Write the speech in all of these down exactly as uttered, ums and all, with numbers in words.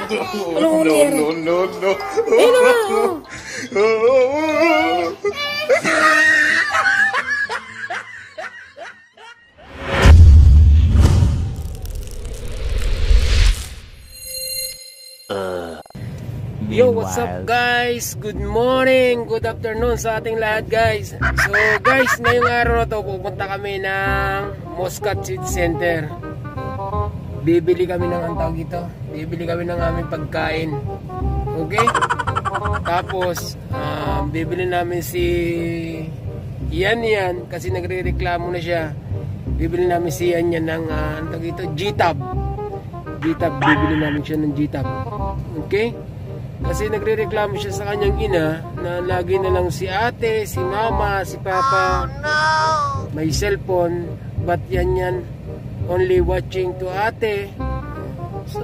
Ano mo nangyari? No, no, no. Ayun na nga. Yo, what's up guys? Good morning, good afternoon sa ating lahat guys. So guys, ngayong araw na to pupunta kami ng Muscat City Center. Bibili kami ng ang tawag ito. Bibili kami ng aming pagkain. Okay? Tapos um, bibili namin si Yan Yan kasi nagre-reklamo na siya. Bibili namin si Yan Yan ng uh, ang tawag ito, G-Tab. G-Tab, bibili namin siya ng G-Tab. Okay? Kasi nagre-reklamo siya sa kanyang ina na lagi na lang si ate, si mama, si papa may cellphone, but Yan Yan only watching to ate. So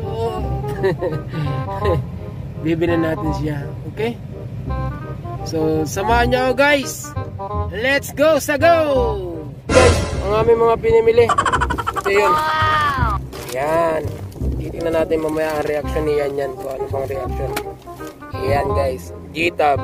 bibili natin siya. Okay? So samahan niyo ako guys. Let's go sa go! Guys, ang aming mga pinimili. Ito yun. Yan. Titingnan natin mamaya ang reaction ni Yan Yan. Kung ano pang reaction. Yan guys, G-Tab.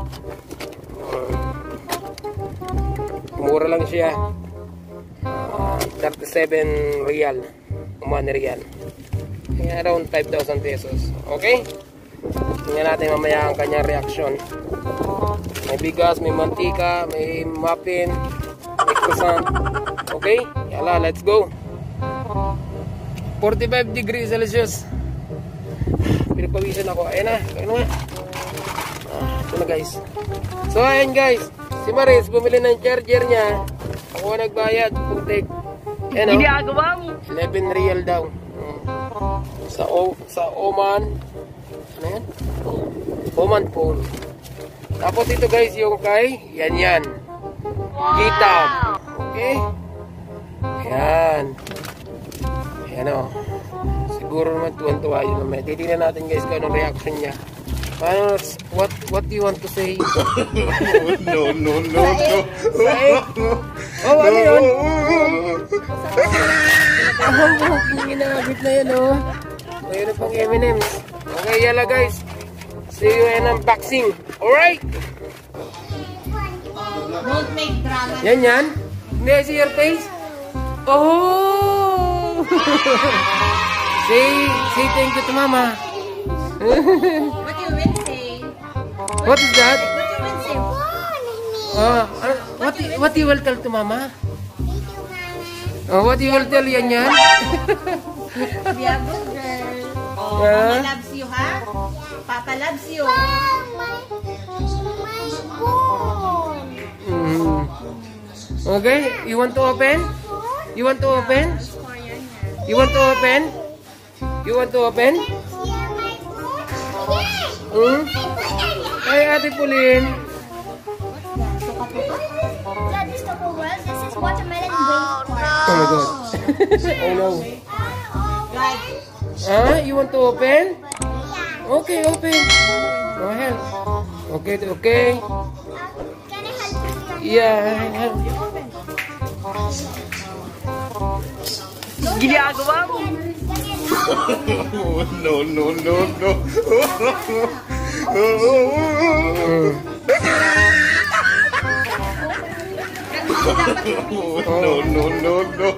Mura lang siya. uh, thirty-seven real, one real, around five thousand pesos. Okay, tingnan natin mamaya ang kanyang reaction. May bigas, may mantika, may muffin, may croissant. Okay, yala, let's go. Forty-five degrees Celsius. Pinapawisan ako. Ayan na. Ayan na. Ah, ito na guys. So ayan guys. Si Maris bumili ng charger niya. Ako nagbayad. Putik. Ayan o. Ginagawa mo. eleven real daw. Sa o sa Oman. Ano yan? Oman phone. Tapos ito guys yung kay Yan Yan. G-Tab. Okay. Ayan. Ayan o. Siguro naman tuwan-tuwa yun naman. Titignan natin guys kung anong reaction niya. Ano, what, what do you want to say? No, no, no, no. Saik? Oh, ano yun? Ang ginagit na yun, oh. Mayroon pang M and M's. Okay, yala guys. See you in unboxing. Alright? Don't make drama. Yan yan? May I see your face? Oh! Say, say thank you to mama. What you will say? What is that? What you will say? Uh, what, what you will tell to mama? Oh, what you will tell Yan Yan? Be a good girl. Oh, Yeah. Mama loves you, ha? Papa loves you. Mm. Okay, you want to open? You want to open? You want to open? You want to open? Hmm? Ay, Ate Pauline. Yeah, this Taco Well, this is watermelon grape. Oh my God. Oh no. Right. Ah, you want to open? Okay, open. Go ahead. Okay, okay. Can I help you? Yeah, help. Ginagawa mo. No, no, no, no. No, no, no, no.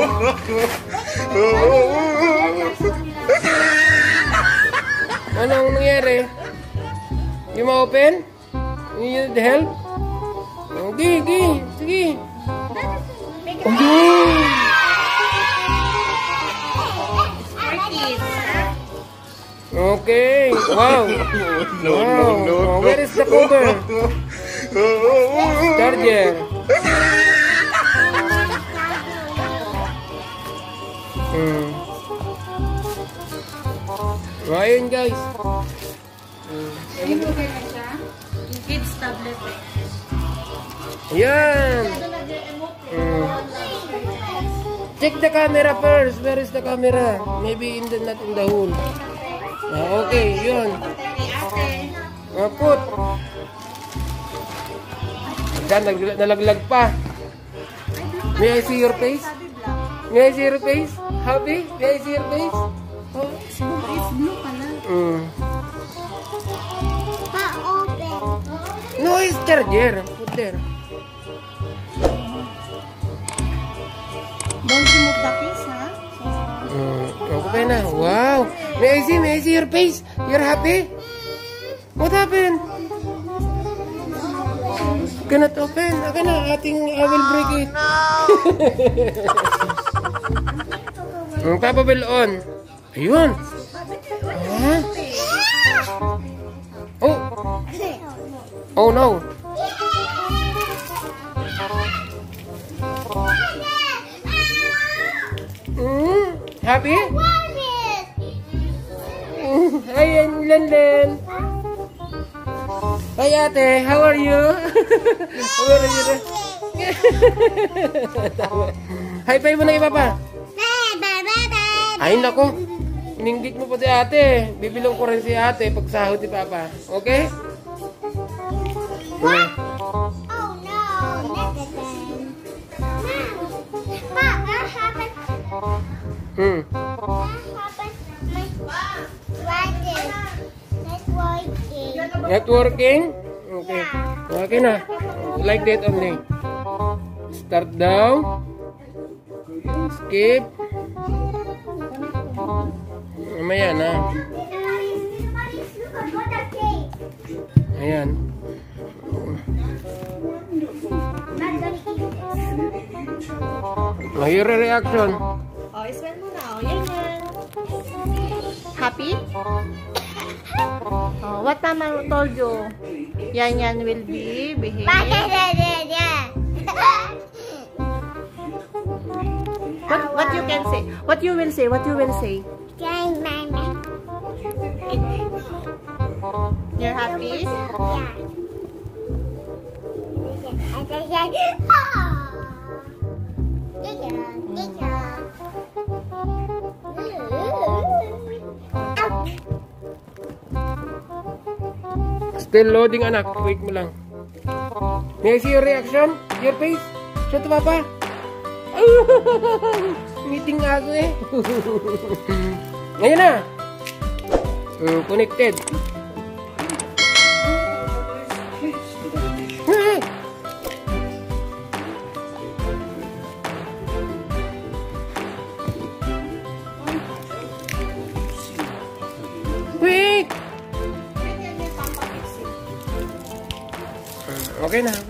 Ano ang nangyari? You ma-open? You need help? Okay, okay. Sige. Oh, okay. Wow. No, Wow. no, no, Oh, no. where is the cover? Charger. Hmm. So, ayun guys. Hmm. Yung kids tablet eh. Yan. Hmm. Check the camera first. Where is the camera? Maybe in the not in the hole. Ah, okay, yun. Ah, put. Yan, nag- nalaglag pa. May I see your face? May I see your face? Happy? May I see your face? Oh. It's blue pala. Mm. Pa, open. No, it's charger. Put there. Don't remove the piece, ha? Mm. Okay na. Wow. May I see, may I see your face? You're happy? What happened? Cannot open. Okay na. Ating, I will break it. Mm, Papa will on. Ayun. Ah. Oh. Oh no. Mm, happy? Mm, Ayan, Lenlen. Hi ate, how are you? How are you? High five mo na kay Papa. Ay nako. Ininggit mo pa si ate. Bibilong ko rin si ate pag sahod ni Papa. Okay? Mm. Oh no, not again. Pa, what happened? Hmm. What happened? My water. Not working. Networking? Okay. Okay na. Like that only. Start down. Skip. Mamaya na. Ayan. Oh, your reaction. Oh, smell mo na. Oh, yan yan. Happy? Oh, what Mama told you? Yan yan will be behave. What what you can say? What you will say? What you will say? You're happy? Still loading anak. Wait mo lang. May I see your reaction? Your face? Show to Papa. Meeting nga ako eh. Ngayon na. Uh, connected. Wait. Okay na.